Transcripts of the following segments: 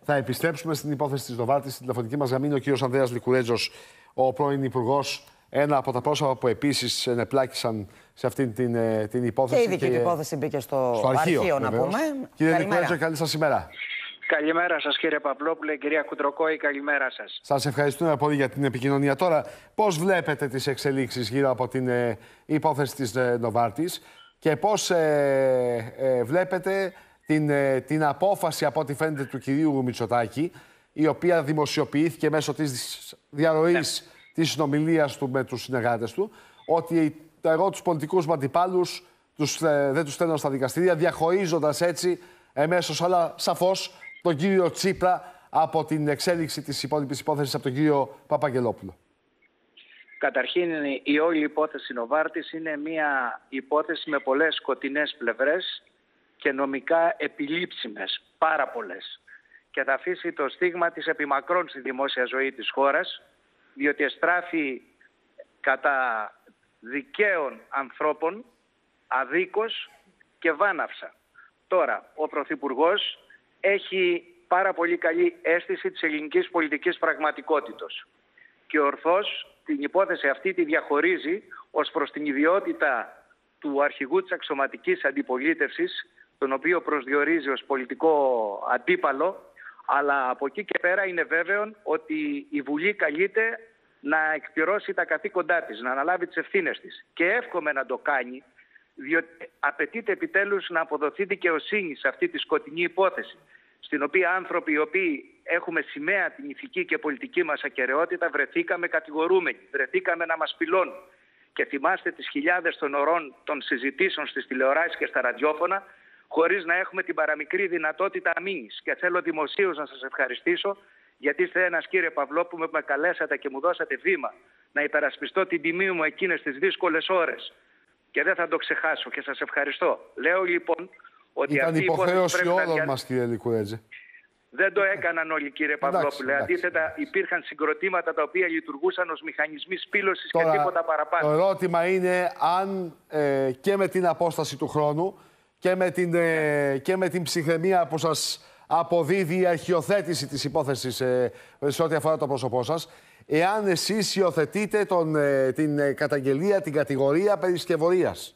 Θα επιστρέψουμε στην υπόθεση της Νοβάρτης. Στην τηλεφωνική μας γραμμή είναι ο κύριος Ανδρέας Λικουρέτζος, ο πρώην Υπουργός. Ένα από τα πρόσωπα που επίσης ενεπλάκησαν σε αυτήν την υπόθεση. Και η δική υπόθεση μπήκε στο αρχείο, να πούμε. Κύριε Λικουρέτζο, καλή σας ημέρα. Καλημέρα σας, κύριε Παυλόπουλε, κυρία Κουτροκόη, καλημέρα σας. Σας ευχαριστούμε πολύ για την επικοινωνία. Τώρα, πώς βλέπετε τις εξελίξεις γύρω από την υπόθεση της Νοβάρτης και πώς βλέπετε την απόφαση, από ό,τι φαίνεται, του κυρίου Μητσοτάκη, η οποία δημοσιοποιήθηκε μέσω της διαρροής της συνομιλίας του με τους συνεργάτες του, ότι εγώ τους πολιτικούς μου αντιπάλους δεν τους στέλνω στα δικαστήρια, διαχωρίζοντας έτσι εμέσως, αλλά σαφώς, τον κύριο Τσίπρα από την εξέλιξη της υπόλοιπης υπόθεσης από τον κύριο Παπαγγελόπουλο. Καταρχήν, η όλη υπόθεση Νοβάρτης είναι μια υπόθεση με πολλές σκοτεινές πλευρές και νομικά επιλήψιμες, πάρα πολλές. Και θα αφήσει το στίγμα της επιμακρών στη δημόσια ζωή της χώρας, διότι εστράφει κατά δικαίων ανθρώπων αδίκως και βάναυσα. Τώρα, ο Πρωθυπουργός έχει πάρα πολύ καλή αίσθηση της ελληνικής πολιτικής πραγματικότητας και ορθώς την υπόθεση αυτή τη διαχωρίζει ως προς την ιδιότητα του αρχηγού της αξιωματικής αντιπολίτευσης, τον οποίο προσδιορίζει ως πολιτικό αντίπαλο, αλλά από εκεί και πέρα είναι βέβαιο ότι η Βουλή καλείται να εκπληρώσει τα καθήκοντά της, να αναλάβει τις ευθύνες της. Και εύχομαι να το κάνει, διότι απαιτείται επιτέλους να αποδοθεί δικαιοσύνη σε αυτή τη σκοτεινή υπόθεση, στην οποία άνθρωποι οι οποίοι έχουμε σημαία την ηθική και πολιτική μας ακεραιότητα βρεθήκαμε κατηγορούμενοι, βρεθήκαμε να μας πυλώνουν. Και θυμάστε τις χιλιάδες των ωρών των συζητήσεων στις τηλεοράσεις και στα ραδιόφωνα, χωρίς να έχουμε την παραμικρή δυνατότητα αμήνης. Και θέλω δημοσίως να σας ευχαριστήσω, γιατί είστε ένας, κύριε Παυλόπουλε, που με καλέσατε και μου δώσατε βήμα να υπερασπιστώ την τιμή μου εκείνες τις δύσκολες ώρες. Και δεν θα το ξεχάσω και σας ευχαριστώ. Λέω λοιπόν ότι ήταν αυτή υποχρέωση όλων μας, κύριε Λικουρέτζε. Δεν το έκαναν όλοι, κύριε Παυλόπουλε. Αντίθετα, υπήρχαν συγκροτήματα τα οποία λειτουργούσαν ως μηχανισμοί σπήλωσης και τίποτα παραπάνω. Το ερώτημα είναι αν και με την απόσταση του χρόνου και με την ψυχραιμία που σας αποδίδει η αρχιοθέτηση της υπόθεσης σε ό,τι αφορά το πρόσωπό σας, εάν εσείς υιοθετείτε την καταγγελία, την κατηγορία περί σκευωρίας.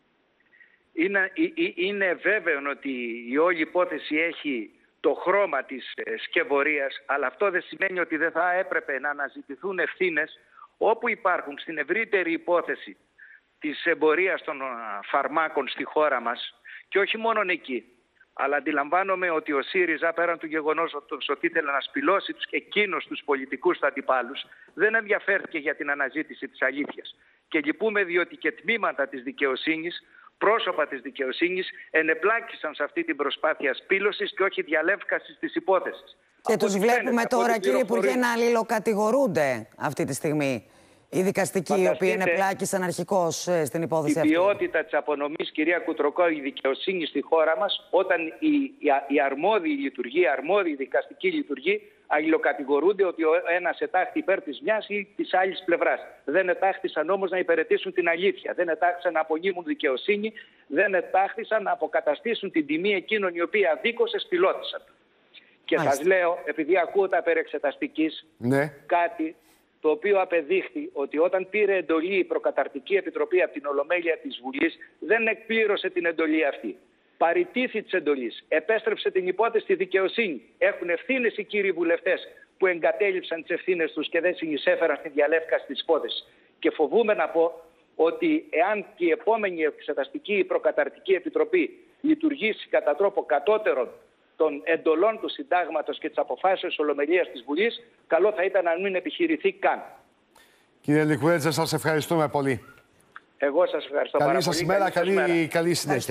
Είναι βέβαιο ότι η όλη υπόθεση έχει το χρώμα της σκευωρίας, αλλά αυτό δεν σημαίνει ότι δεν θα έπρεπε να αναζητηθούν ευθύνες όπου υπάρχουν στην ευρύτερη υπόθεση της εμπορίας των φαρμάκων στη χώρα μας, και όχι μόνο εκεί. Αλλά αντιλαμβάνομαι ότι ο ΣΥΡΙΖΑ, πέραν του γεγονός ότι ήθελε να σπηλώσει εκείνους τους πολιτικούς αντιπάλους, δεν ενδιαφέρθηκε για την αναζήτηση της αλήθειας. Και λυπούμε, διότι και τμήματα της δικαιοσύνης, πρόσωπα της δικαιοσύνης, ενεπλάκησαν σε αυτή την προσπάθεια σπήλωσης και όχι διαλεύκασης της υπόθεσης. Και τους βλέπουμε τώρα, κύριε Υπουργέ, να αλληλοκατηγορούνται αυτή τη στιγμή οι δικαστικοί, οι οποίοι ενεπλάκησαν αρχικώς στην υπόθεση αυτή. Η ποιότητα της απονομής, κυρία Κουτροκόη, η δικαιοσύνη στη χώρα μας, όταν η αρμόδιοι δικαστικοί λειτουργοί αλληλοκατηγορούνται ότι ο ένας ετάχθη υπέρ της μιας ή της άλλης πλευράς. Δεν ετάχθησαν όμως να υπηρετήσουν την αλήθεια. Δεν ετάχθησαν να απονείμουν δικαιοσύνη. Δεν ετάχθησαν να αποκαταστήσουν την τιμή εκείνων οι οποίοι αδίκως εσπηλώτησαν. Και σας λέω, επειδή ακούω τα περί εξεταστικής, κάτι το οποίο απεδείχθη ότι όταν πήρε εντολή η Προκαταρτική Επιτροπή από την Ολομέλεια της Βουλής, δεν εκπλήρωσε την εντολή αυτή. Παριτήθη της εντολής, επέστρεψε την υπόθεση στη δικαιοσύνη. Έχουν ευθύνες οι κύριοι βουλευτές που εγκατέλειψαν τις ευθύνες τους και δεν συνεισέφεραν στη διαλεύκαση της υπόθεσης. Και φοβούμαι να πω ότι εάν και η επόμενη εξεταστική Προκαταρτική Επιτροπή λειτουργήσει κατά τρόπο κατώτερον των εντολών του συντάγματος και της αποφάσεως της Ολομελίας της Βουλής, καλό θα ήταν να μην επιχειρηθεί καν. Κύριε Λικουρέτζε, σας ευχαριστούμε πολύ. Εγώ σας ευχαριστώ πάρα πολύ. Καλή σας ημέρα, καλή συνέχεια.